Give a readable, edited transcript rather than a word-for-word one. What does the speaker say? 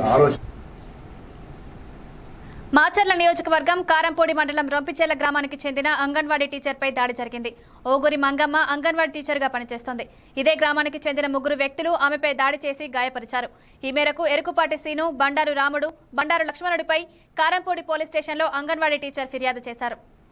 ఆలోచన. మాచర్ల నియోజకవర్గం కారంపూడి మండలం రొంపిచెర్ల గ్రామానికి చెందిన అంగన్వాడీ టీచర్పై దాడి జరిగింది. ఓగురి మంగమ్మ అంగన్వాడీ టీచర్గా పనిచేస్తోంది. ఇదే గ్రామానికి చెందిన 3 వ్యక్తులు ఆమెపై దాడి చేసి గాయపరిచారు. ఈ మేరకు ఎరుకుపాటి సీను, బండారు రాముడు, బండారు లక్ష్మణుడిపై కారంపూడి పోలీస్ స్టేషన్లో అంగన్వాడీ టీచర్ ఫిర్యాదు చేశారు.